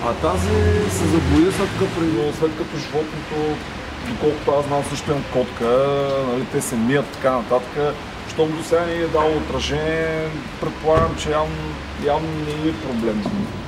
А тази се забои след като животното, доколкото аз знам, също имам котка, нали, те се мият така нататък. Щом до сега не е дало отражение, предполагам, че явно не е проблем.